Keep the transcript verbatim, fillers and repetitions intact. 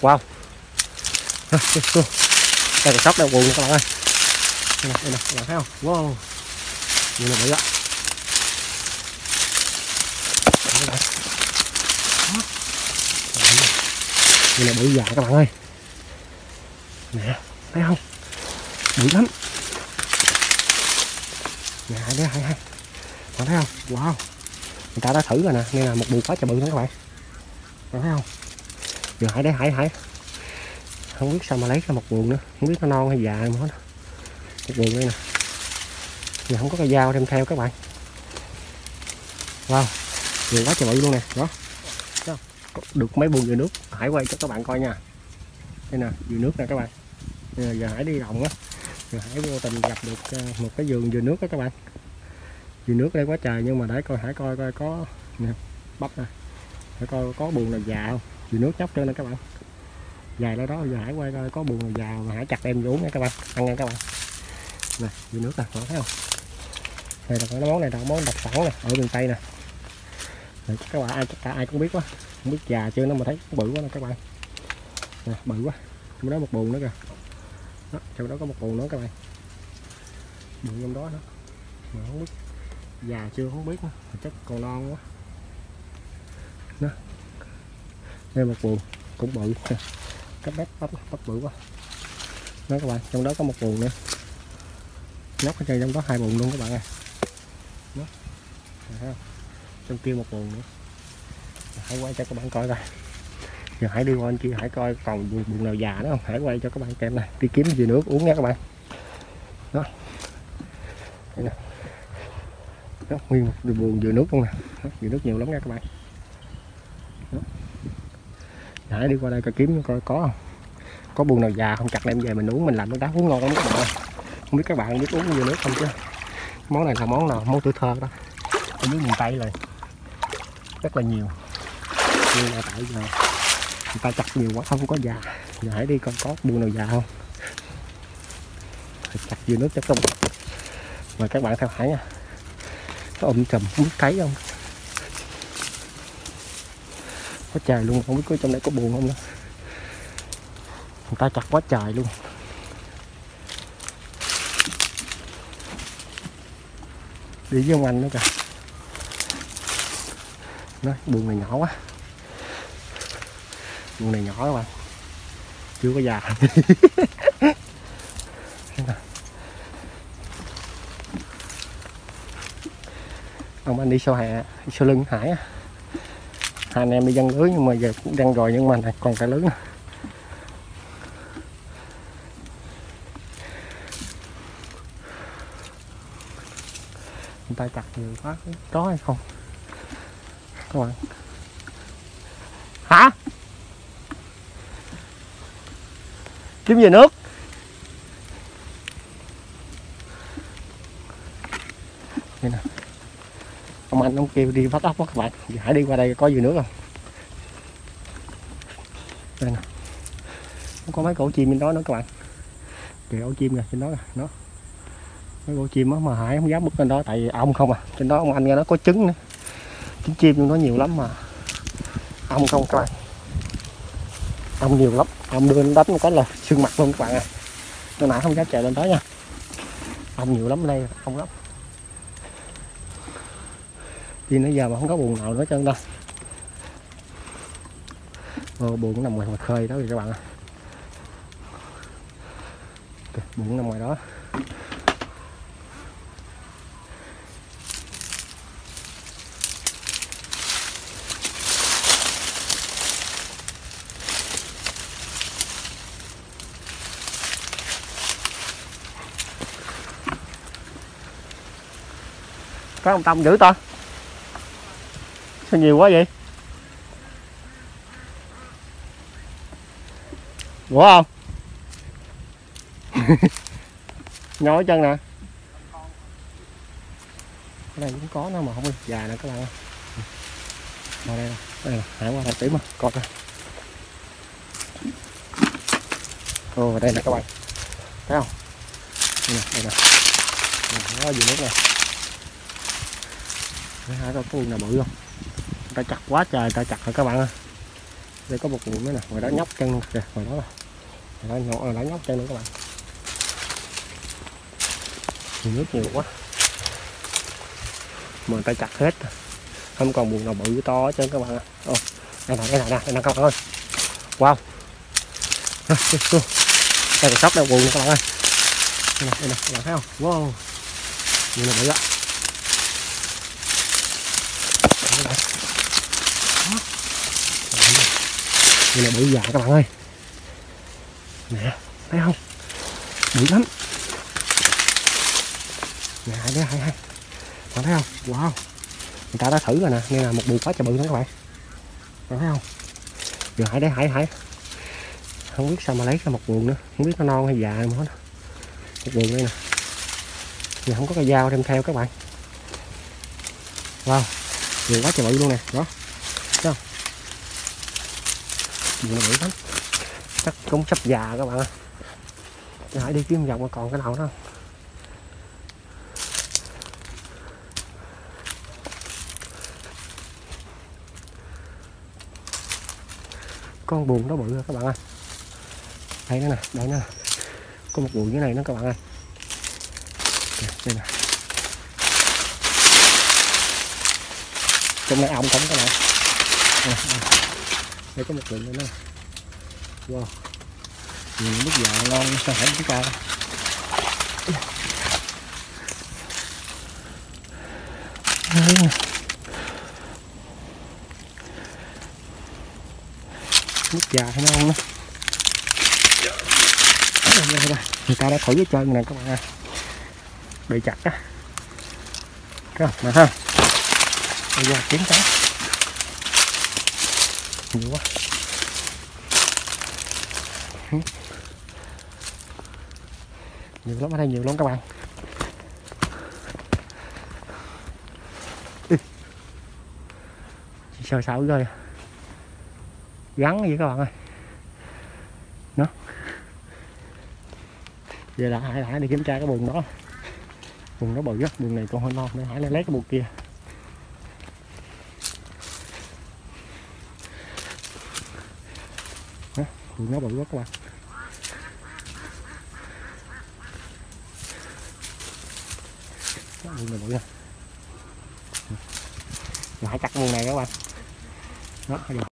Wow. Đây là sóc đây buồn các bạn ơi. Đây nè, đây nè, các bạn thấy không? Wow. Như này bự á. Như này bự già các bạn ơi. Nè, thấy không? Bự lắm. Nè, đây hai hai. Bạn thấy không? Wow. Người ta đã thử rồi nè, đây là một buồng quá trời bự nữa các bạn. Bạn thấy không? Giờ Hải đấy, Hải Hải. Không biết sao mà lấy ra một buồng nữa, không biết nó non hay già mà hết. Một buồng đây nè. Giờ không có cái dao đem theo các bạn. Wow. Nhiều quá trời bự luôn nè, đó. Được mấy buồng dừa nước, Hải quay cho các bạn coi nha. Đây nè, dừa nước nè các bạn. Giờ, giờ Hải đi đồng á, giờ Hải vô tình gặp được một cái vườn dừa nước đó các bạn. Dừa nước đây quá trời, nhưng mà để coi Hải coi coi có nè, bắp nè. Để coi có buồng nào già không. Dừa nước nhóc trơn nè các bạn. Dài đó đó, giờ Hải quay coi có buồng nào già mà Hải chặt đem uống nha các bạn, ăn nha các bạn. Nè, dừa nước nè, thấy không? Đây là cái món này là món đặc sản nè, ở miền Tây nè. Rồi, các bạn ai cả ai cũng biết quá, không biết già chưa nó mà thấy bự quá nè các bạn. Nè, bự quá, trong đó một buồng nữa kìa. Đó, trong đó có một buồng nữa các bạn. Bự trong đó đó. Mà không biết già chưa không biết nữa, chắc còn non quá. Đó. Đây một buồng cũng bự, cái bắp bắp bắp bự quá. Đó các bạn, trong đó có một buồng nữa. Nhóc ở trên trong đó hai buồng luôn các bạn ơi. Đó. Thấy không? Trong kia một buồng nữa. Hãy quay cho các bạn coi coi. Giờ Hải đi qua bên kia Hải coi còn buồng nào già nữa không. Hải quay cho các bạn xem này, đi kiếm dừa nước uống nha các bạn. Đó. Đây nè. Đó, nguyên một buồng dừa nước luôn nè. Đó, dừa nước nhiều lắm nha các bạn. Đó. Hải đi qua đây coi kiếm coi có không. Có buồng nào già không chặt đem về mình uống, mình làm nước đá uống ngon lắm các bạn. Không biết các bạn biết uống dừa nước không chứ. Món này là món nào, món tuổi thơ đó. Ở dưới miền Tây này rất là nhiều. Nhưng mà tại giờ người ta chặt nhiều quá không có già. Giờ Hãy đi coi có buồng nào già không. Chặt dừa nước cho các bạn. Mời các bạn theo Hải nha. Có ôm chùm không biết thấy không. Có trời luôn, không biết có trong đây có buồng không nữa. Người ta chặt quá trời luôn. Đi với ông anh nữa kìa. Nói buồng này nhỏ quá. Buồng này nhỏ các bạn. Chưa có già. Ông anh đi sau hè, đi sau lưng Hải. Hai anh em đi dân lưới nhưng mà giờ cũng đang rồi, nhưng mà này còn cái lưới nữa. Người ta chặt nhiều quá, có hay không các bạn? Hả? Kiếm về nước. Đây nè. Ông anh ông kêu đi bắt ốc quá các bạn. Giờ Hãy đi qua đây có dừa nước không? Đây nè. Không có mấy cổ chim bên đó nữa các bạn. Kìa ổ chim nè, trên đó nè, nó. Mấy cổ chim đó mà Hải không dám bước lên đó tại ong không à. Trên đó ông anh nghe nó có trứng nữa. Trứng chim trong đó nhiều lắm mà. Ong không các bạn. Ong nhiều lắm. Ong đưa đánh một cái là sưng mặt luôn các bạn à. Tôi nãy không dám chạy lên đó nha. Ong nhiều lắm đây, ong lắm. Vì nãy giờ mà không có buồng nào nữa trơn đâu. Ờ, buồng nằm ngoài ngoài khơi đó thì các bạn ạ. Buồng nằm ngoài đó. Có ông Tâm dữ ta. Sao nhiều quá vậy? Ủa không? Nhỏ ở chân nè. Ở đây cũng có nó mà không có già nè các bạn ơi. Đây đây, đây là Hải qua đây tím mà, coi coi. Ồ đây nè các bạn. Thấy không? Đây nè, đây nè. Nó dừa nước nè. Hải coi có buồng nào bự không? Người ta chặt quá trời, người ta chặt rồi các bạn ơi. Đây có một nguồn nữa nè, ngoài đó nhóc chân kìa, ngoài đó là ngoài đó, ngoài đó nhóc chân nữa các bạn. Nước nhiều quá mà người ta chặt hết, không còn buồng nào bự to hết trơn các bạn ạ. Ô, đây nè, đây nè, đây nè các bạn ơi. Wow, đây còn sóc đây buồng nè các bạn ơi. Đây nè, đây nè, các bạn thấy không? Wow, như là bự á. Như là bự già các bạn ơi. Nè, thấy không? Bự lắm. Nè, đây hai hai. Bạn thấy không? Wow, người ta đã thử rồi nè, nên là một buồng quá trời bự nữa các bạn. Bạn thấy không? Giờ hãy đấy hãy hãy không biết sao mà lấy ra một buồng nữa, không biết nó non hay già nữa. Một buồng đây nè, giờ không có cây dao đem theo các bạn. Wow, buồng quá trời bự luôn nè, đó, thấy không? Buồng nó bự lắm, chắc cũng sắp già các bạn ơi. Giờ hãy đi kiếm vòng mà còn cái nào đó. Con buồng đó bự rồi các bạn ơi. Đây nữa nè, đây nè, có một buồng dưới này nữa các bạn ơi. Đây nè, trong này ong cũng các bạn. À, à. Đây có một buồng nữa nè. Wow, nhìn nước già ngon sao hả chúng ta. Đây nè, nước già hay ngon nữa. Người ta đã thử cái chơi này các bạn ơi, bị chặt á, cái mà ha. Bây giờ kiếm cá nhiều quá. Nhiều lắm ở đây, nhiều lắm các bạn. Sờ sạo rồi, gắn gì các bạn ơi. Nó giờ là Hải Hải đi kiểm tra cái buồng đó, buồng nó bự á, buồng này còn hơi non để Hải lấy cái buồng kia. Đó, buồng nó bự quá các bạn. Đó, buồng này bự nè, Hải chặt buồng này các bạn. Đó,